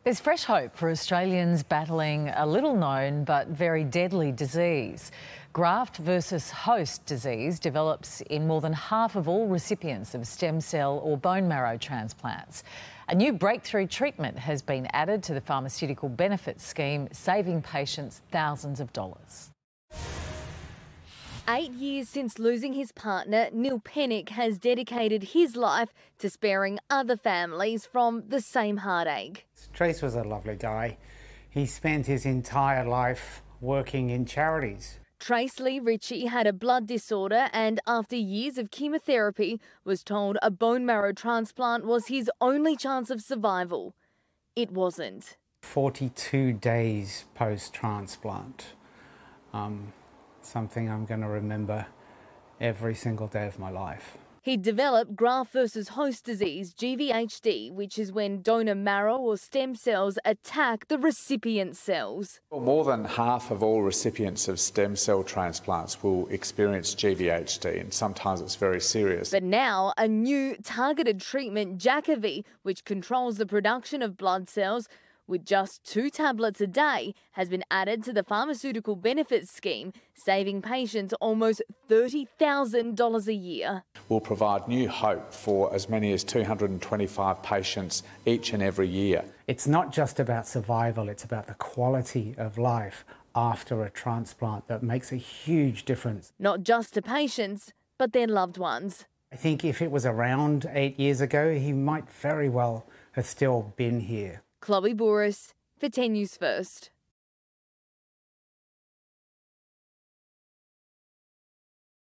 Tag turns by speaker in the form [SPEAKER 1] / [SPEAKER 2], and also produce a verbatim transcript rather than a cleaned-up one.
[SPEAKER 1] There's fresh hope for Australians battling a little-known but very deadly disease. Graft versus host disease develops in more than half of all recipients of stem cell or bone marrow transplants. A new breakthrough treatment has been added to the Pharmaceutical Benefits Scheme, saving patients thousands of dollars.
[SPEAKER 2] Eight years since losing his partner, Neil Pennick has dedicated his life to sparing other families from the same heartache.
[SPEAKER 3] Trace was a lovely guy. He spent his entire life working in charities.
[SPEAKER 2] Trace Lee Ritchie had a blood disorder and after years of chemotherapy was told a bone marrow transplant was his only chance of survival. It wasn't.
[SPEAKER 3] forty-two days post-transplant. Um, something I'm going to remember every single day of my life.
[SPEAKER 2] He developed graft versus host disease, G V H D, which is when donor marrow or stem cells attack the recipient cells.
[SPEAKER 4] Well, more than half of all recipients of stem cell transplants will experience G V H D, and sometimes it's very serious.
[SPEAKER 2] But now a new targeted treatment, Jakavi, which controls the production of blood cells with just two tablets a day, has been added to the Pharmaceutical Benefits Scheme, saving patients almost thirty thousand dollars a year.
[SPEAKER 4] Will provide new hope for as many as two hundred twenty-five patients each and every year.
[SPEAKER 3] It's not just about survival, it's about the quality of life after a transplant that makes a huge difference.
[SPEAKER 2] Not just to patients, but their loved ones.
[SPEAKER 3] I think if it was around eight years ago, he might very well have still been here.
[SPEAKER 2] Chloe Boris for ten News First.